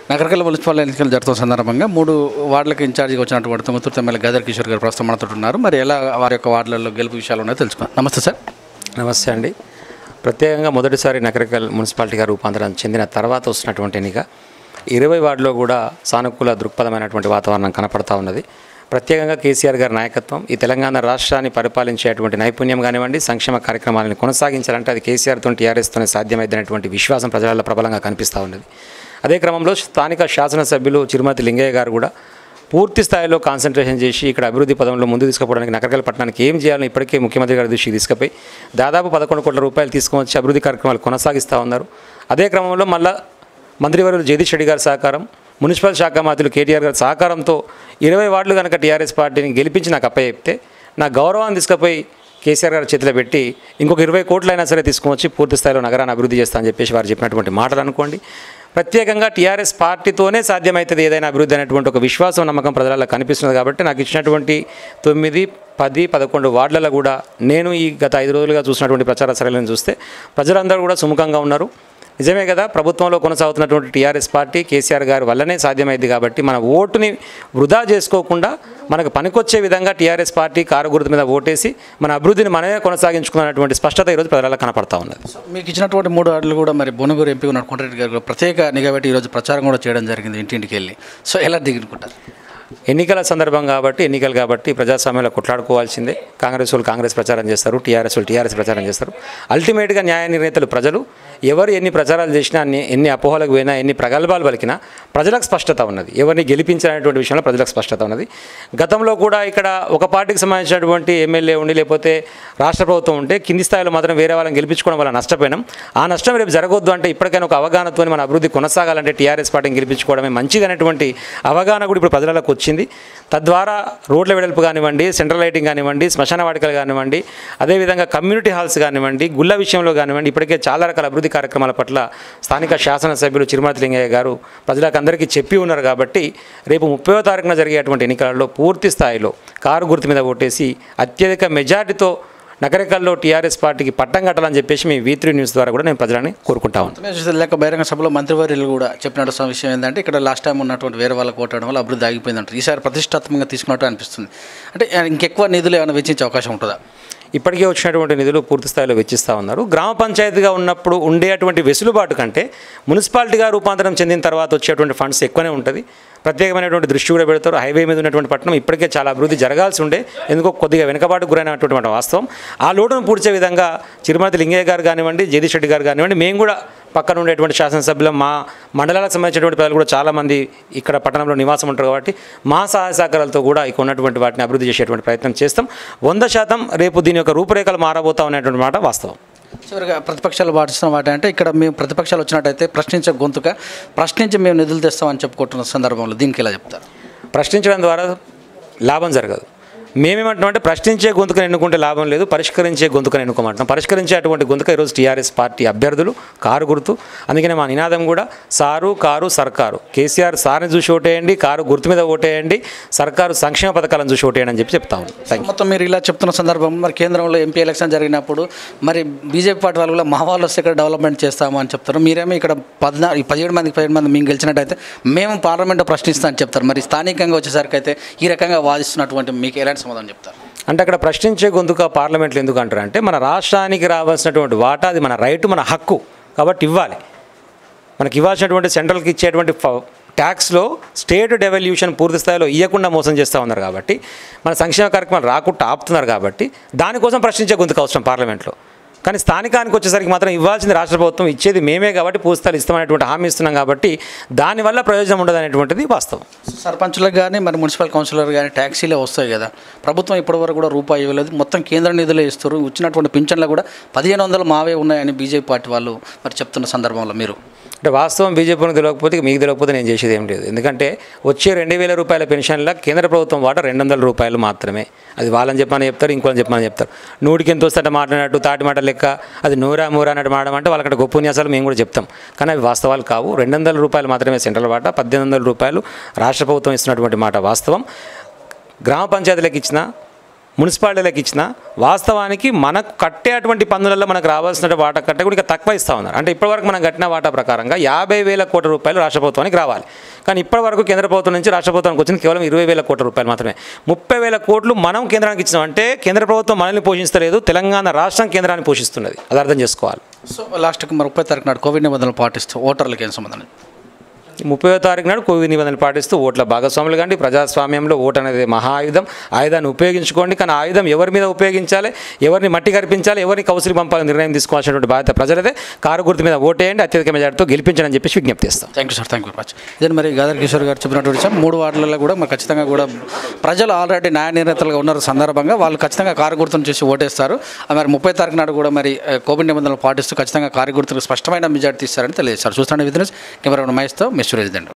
నగరకల్ municipal ఎన్నికలు జరుగుతున్న సందర్భంగా 3 వార్డులకు ఇన్ఛార్జిగా వచ్చినటువంటి తుంగతుర్తి ఎమ్మెల్యే గదర్ కిషోర్ గారు ప్రస్తుతం మనతో ఉన్నారు. మరి ఎలా వారి యొక్క వార్డులలో గెలుపు విషయాలు ఉన్నాయో తెలుసుకుందాం. నమస్తే సార్. నమస్తే అండి. ప్రత్యేకంగా మొదటిసారి నగరకల్ మున్సిపాలిటీగా రూపాంతరం చెందిన తర్వాత వస్తున్నటువంటి ఎన్నిక 20 వార్డులో కూడా సానుకూల దృక్పథమైనటువంటి వాతావరణం కనపడతా ఉన్నది. ప్రత్యేకంగా కేసీఆర్ గారి నాయకత్వం ఈ తెలంగాణ రాష్ట్రాన్ని పరిపాలించేటువంటి నైపుణ్యం కానివ్వండి, సంక్షేమ కార్యక్రమాలను కొనసాగించాలంటే అది కేసీఆర్తో టీఆర్ఎస్తోనే సాధ్యమైనటువంటి విశ్వాసం ప్రజలలో ప్రబలంగా కనిపిస్తూ ఉన్నది. అదే క్రమంలో స్థానిక శాసనసభ్యులు చిరుమతి లింగయ్య గారు కూడా పూర్తి స్థాయిలో కాన్సన్ట్రేషన్ చేసి ఇక్కడ అభివృద్ధి పదంలో ముందు తీసుకుపోవడానికి నగరకల్ పట్టణానికి ఏం చేయాలని ఇప్పటికే ముఖ్యమంత్రి గారి దృష్టికి తీసుకుపోయి దాదాపు 11 కోట్ల రూపాయలు తీసుకువచ్చి అభివృద్ధి కార్యక్రమాలు కొనసాగిస్తూ ఉన్నారు. అదే క్రమంలో మళ్ళా మంత్రివర్యులు జగదీష్ రెడ్డి గారి సహకారం, మున్సిపల్ శాఖ మంత్రులు కేటీఆర్ గారి సహకారంతో 20 వార్డులు కనుక టీఆర్ఎస్ పార్టీని గెలిపించి నాకు అప్పచెప్తే నా గౌరవాన్ని తీసుకుపోయి కేసీఆర్ గారి చేతిలో పెట్టి ఇంకొక 20 కోట్లైనా సరే తీసుకువచ్చి పూర్తి స్థాయిలో నగరాన్ని అభివృద్ధి చేస్తా అని చెప్పేసి వారు చెప్పినటువంటి మాటలు అనుకోండి. ప్రత్యేకంగా టీఆర్ఎస్ పార్టీతోనే సాధ్యమవుతుంది ఏదైనా అభివృద్ధి అనేటువంటి ఒక విశ్వాసం, నమ్మకం ప్రజలలో కనిపిస్తుంది. కాబట్టి నాకు ఇచ్చినటువంటి 9, 10, 11 వార్డులలో కూడా నేను ఈ గత 5 రోజులుగా చూసినటువంటి ప్రచార సరళిని చూస్తే ప్రజలందరూ కూడా సుముఖంగా ఉన్నారు. నిజమే కదా, ప్రభుత్వంలో కొనసాగుతున్నటువంటి టీఆర్ఎస్ పార్టీ కేసీఆర్ గారి వల్లనే సాధ్యమైంది. కాబట్టి మన ఓటుని వృధా చేసుకోకుండా మనకు పనికొచ్చే విధంగా టీఆర్ఎస్ పార్టీ కారు గుర్తు మీద ఓటేసి మన అభివృద్ధిని మనమే కొనసాగించుకున్నటువంటి స్పష్టత ఈరోజు ప్రజలలో కనపడతా ఉన్నది. మీకు ఇచ్చినటువంటి 3 వార్డులు కూడా మరి బోనగూరు ఎంపీ ఉన్న కొండరెడ్డి గారు ప్రత్యేక నిఘా పెట్టి ఈరోజు ప్రచారం కూడా చేయడం జరిగింది ఇంటింటికి వెళ్ళి. సో ఎలా దిగునుకుంటారు? ఎన్నికల సందర్భం కాబట్టి ఎన్నికలు కాబట్టి ప్రజాస్వామ్యంలో కొట్లాడుకోవాల్సిందే. కాంగ్రెస్ వాళ్ళు కాంగ్రెస్ ప్రచారం చేస్తారు, టీఆర్ఎస్ వాళ్ళు టీఆర్ఎస్ ప్రచారం చేస్తారు. అల్టిమేట్గా న్యాయ నిర్ణేతలు ప్రజలు. ఎవరు ఎన్ని ప్రచారాలు చేసినా, ఎన్ని అపోహలకు పోయినా, ఎన్ని ప్రగల్భాలు పలికినా ప్రజలకు స్పష్టత ఉన్నది. ఎవరిని గెలిపించాలనేటువంటి విషయంలో ప్రజలకు స్పష్టత ఉన్నది. గతంలో కూడా ఇక్కడ ఒక పార్టీకి సంబంధించినటువంటి ఎమ్మెల్యే ఉండి లేకపోతే రాష్ట్ర ప్రభుత్వం ఉంటే కింది స్థాయిలో మాత్రం వేరే వాళ్ళని గెలిపించుకోవడం వల్ల నష్టపోయినాం. ఆ నష్టం రేపు జరగొద్దు అంటే ఇప్పటికైనా ఒక అవగాహనతో మన అభివృద్ధి కొనసాగాలంటే టీఆర్ఎస్ పార్టీని గెలిపించుకోవడమే మంచిది అనేటువంటి అవగాహన కూడా ఇప్పుడు ప్రజలకు వచ్చింది. తద్వారా రోడ్ల వెడల్పు కానివ్వండి, సెంట్రల్ లైటింగ్ కానివ్వండి, శ్మశాన వాటికలు కానివ్వండి, అదేవిధంగా కమ్యూనిటీ హాల్స్ కానివ్వండి, గుళ్ళ విషయంలో కానివ్వండి, ఇప్పటికే చాలా రకాల అభివృద్ధి కార్యక్రమాల పట్ల స్థానిక శాసనసభ్యులు చిరుమతి లింగయ్య గారు ప్రజలకు అందరికీ చెప్పి ఉన్నారు. కాబట్టి రేపు 30వ తారీఖున జరిగేటువంటి ఎన్నికలలో పూర్తి స్థాయిలో కారు గుర్తు మీద ఓటేసి అత్యధిక మెజార్టీతో నగరకల్లో టీఆర్ఎస్ పార్టీకి పట్టం కట్టాలని చెప్పేసి మీ V3 న్యూస్ ద్వారా కూడా నేను ప్రజలని కోరుకుంటా ఉన్నాను. లేక బహిరంగ సభలో మంత్రివర్యులు కూడా చెప్పినట్టు విషయం ఏంటంటే ఇక్కడ లాస్ట్ టైం ఉన్నటువంటి వేరే వాళ్ళకి ఓటడం వల్ల అభివృద్ధి ఆగిపోయిందంటారు. ఈసారి ప్రతిష్టాత్మకంగా తీసుకున్నట్టు అనిపిస్తుంది. అంటే ఇంకెక్కువ నిధులు ఏమైనా వెచ్చించే అవకాశం ఉంటుందా? ఇప్పటికే వచ్చినటువంటి నిధులు పూర్తి స్థాయిలో వెచ్చిస్తూ ఉన్నారు. గ్రామ పంచాయతీగా ఉన్నప్పుడు ఉండేటువంటి వెసులుబాటు కంటే మున్సిపాలిటీగా రూపాంతరం చెందిన తర్వాత వచ్చేటువంటి ఫండ్స్ ఎక్కువనే ఉంటుంది. ప్రత్యేకమైనటువంటి దృష్టి కూడా పెడతారు. హైవే మీద ఉన్నటువంటి పట్టణం ఇప్పటికే చాలా అభివృద్ధి జరగాల్సి ఉండే, ఎందుకో కొద్దిగా వెనుకబాటుకు గురైనటువంటి వాస్తవం. ఆ లోటును పూడ్చే విధంగా చిరుమతి లింగయ్య గారు కానివ్వండి, జగదీష్ రెడ్డి గారు కానివ్వండి, మేము కూడా పక్కన ఉండేటువంటి శాసనసభ్యులు, మా మండలాలకు సంబంధించినటువంటి ప్రజలు కూడా చాలామంది ఇక్కడ పట్టణంలో నివాసం ఉంటారు. కాబట్టి మా సహాయ సహకారాలతో కూడా ఇక్కడ ఉన్నటువంటి వాటిని అభివృద్ధి చేసేటువంటి ప్రయత్నం చేస్తాం. 100% రేపు దీని యొక్క రూపురేఖలు మారబోతా ఉన్నటువంటి మాట వాస్తవం. చివరిగా ప్రతిపక్షాలు పాటిస్తున్న వాటి అంటే ఇక్కడ మేము ప్రతిపక్షాలు వచ్చినట్టయితే ప్రశ్నించే గొంతుగా ప్రశ్నించి మేము నిధులు తెస్తామని చెప్పుకుంటున్న సందర్భంలో దీనికి ఎలా చెప్తారు? ప్రశ్నించడం ద్వారా లాభం జరగదు. మేమేమంటున్నామంటే ప్రశ్నించే గొంతుకను ఎన్నుకుంటే లాభం లేదు, పరిష్కరించే గొంతుకను ఎన్నుకోమంటున్నాం. పరిష్కరించే అటువంటి గొంతుక ఈరోజు టీఆర్ఎస్ పార్టీ అభ్యర్థులు కారు గుర్తు. అందుకనే మా నినాదం కూడా సారు కారు సర్కారు. కేసీఆర్ సార్ని చూసి ఓటేయండి, కారు గుర్తు మీద ఓటేయండి, సర్కారు సంక్షేమ పథకాలను చూసి ఓటేయండి అని చెప్తా ఉన్నాం. మొత్తం మీరు ఇలా చెప్తున్న సందర్భం మరి కేంద్రంలో ఎంపీ ఎలక్షన్ జరిగినప్పుడు మరి బీజేపీ పార్టీ వాళ్ళు కూడా మా వాళ్ళు వస్తే ఇక్కడ డెవలప్మెంట్ చేస్తాము అని చెప్తారు. మీరేమో ఇక్కడ 17 మంది మేము గెలిచినట్టయితే మేము పార్లమెంట్లో ప్రశ్నిస్తామని చెప్తారు. మరి స్థానికంగా వచ్చేసరికి అయితే ఈ రకంగా వాదిస్తున్నటువంటి మీకు ఎలాంటి సమాధానం చెప్తారు? అంటే అక్కడ ప్రశ్నించే గొంతుక పార్లమెంట్లో ఎందుకు అంటారు అంటే మన రాష్ట్రానికి రావాల్సినటువంటి వాటా అది మన రైట్, మన హక్కు. కాబట్టి ఇవ్వాలి. మనకి ఇవ్వాల్సినటువంటి సెంట్రల్కి ఇచ్చేటువంటి ట్యాక్స్లో స్టేట్ డెవల్యూషన్ పూర్తి స్థాయిలో ఇవ్వకుండా మోసం చేస్తూ ఉన్నారు. కాబట్టి మన సంక్షేమ కార్యక్రమాలు రాకుండా ఆపుతున్నారు. కాబట్టి దానికోసం ప్రశ్నించే గొంతుకు అవసరం పార్లమెంట్లో. కానీ స్థానికానికి వచ్చేసరికి మాత్రం ఇవ్వాల్సింది రాష్ట్ర ప్రభుత్వం, ఇచ్చేది మేమే కాబట్టి పూస్తాలు ఇస్తామనేటువంటి హామీ ఇస్తున్నాం. కాబట్టి దానివల్ల ప్రయోజనం ఉండదు అనేటువంటిది వాస్తవం. సర్పంచులకు కానీ మరి మున్సిపల్ కౌన్సిలర్ కానీ ట్యాక్సీలే వస్తాయి కదా, ప్రభుత్వం ఇప్పటివరకు కూడా రూపాయి ఇవ్వలేదు, మొత్తం కేంద్ర నిధులే ఇస్తారు. వచ్చినటువంటి పింఛన్లు కూడా 1500 మావే ఉన్నాయని బీజేపీ పార్టీ వాళ్ళు మరి చెప్తున్న సందర్భంలో మీరు అంటే వాస్తవం బీజేపీని తెలియకపోతే మీకు తెలియకపోతే నేను చేసేది ఏం లేదు. ఎందుకంటే వచ్చే 2000 రూపాయల పెన్షన్ల కేంద్ర ప్రభుత్వం వాటా 200 రూపాయలు మాత్రమే. అది వాళ్ళని చెప్పని చెప్తారు, ఇంకోని చెప్పని చెప్తారు. 100కి ఎంత వస్తే మాట్లాడినట్టు తాటి మాట లెక్క, అది నూరా మూరా అన్నట్టు మాట్లాడమంటే వాళ్ళకి గొప్ప ఉపన్యాసాలు మేము కూడా చెప్తాం. కానీ అవి వాస్తవాలు కావు. 200 రూపాయలు మాత్రమే సెంట్రల్ వాటా, 1800 రూపాయలు రాష్ట్ర ప్రభుత్వం ఇస్తున్నటువంటి మాట వాస్తవం. గ్రామ పంచాయతీలకు ఇచ్చిన మున్సిపాలిటీలకు ఇచ్చినా వాస్తవానికి మనకు కట్టేటువంటి పన్నులలో మనకు రావాల్సిన వాటా కట్ట కూడా ఇంకా తక్కువ ఇస్తూ ఉన్నారు. అంటే ఇప్పటివరకు మనం కట్టిన వాటా ప్రకారంగా 50,000 కోట్ల రూపాయలు రాష్ట్ర ప్రభుత్వానికి రావాలి. కానీ ఇప్పటివరకు కేంద్ర ప్రభుత్వం నుంచి రాష్ట్ర ప్రభుత్వానికి వచ్చింది కేవలం 20,000 కోట్ల రూపాయలు మాత్రమే. 30,000 కోట్లు మనం కేంద్రానికి ఇచ్చినాం అంటే కేంద్ర ప్రభుత్వం మనల్ని పోషిస్తలేదు, తెలంగాణ రాష్ట్రం కేంద్రాన్ని పోషిస్తున్నది. అది అర్థం చేసుకోవాలి. సో లాస్ట్కి మరి 30 తారీఖు నాడు కోవిడ్ నిబంధనలు పాటిస్తూ ఓటర్లకు ఏం సంబంధం? 30వ తారీఖు నాడు కోవిడ్ నిబంధనలు పాటిస్తూ ఓట్ల భాగస్వాములు కండి. ప్రజాస్వామ్యంలో ఓటు అనేది మహా ఆయుధం. ఆయుధాన్ని ఉపయోగించుకోండి. కానీ ఆయుధం ఎవరి మీద ఉపయోగించాలి, ఎవరిని మట్టి కనిపించాలి, ఎవరిని కౌసిలి పంపాలని నిర్ణయం తీసుకోవాల్సినటువంటి బాధ్యత ప్రజలదే. కారు గుర్తు మీద ఓటేయండి, అత్యధిక మెజార్టీతో గెలిపించని చెప్పేసి విజ్ఞప్తి చేస్తాం. Thank you sir, thank you very much. ఇదే మరి గదారి కిషోర్ గారు చెప్పినటువంటి విషయం 3 వార్డులలో కూడా మరి ఖచ్చితంగా కూడా ప్రజలు ఆల్రెడీ న్యాయ నిర్ణేతలుగా ఉన్న సందర్భంగా వాళ్ళు ఖచ్చితంగా కారు గుర్తును చేసి ఓటేస్తారు. మరి 30 తారీఖు నాడు కూడా మరి కోవిడ్ నిబంధనలు పాటిస్తూ ఖచ్చితంగా కారు గుర్తుకు స్పష్టమైన మెజార్టీ ఇస్తారని తెలియజేస్తారు. చూస్తున్న విధంగా కెమెరా మహేష్తో మిస్టర్ రెసిడెంట్.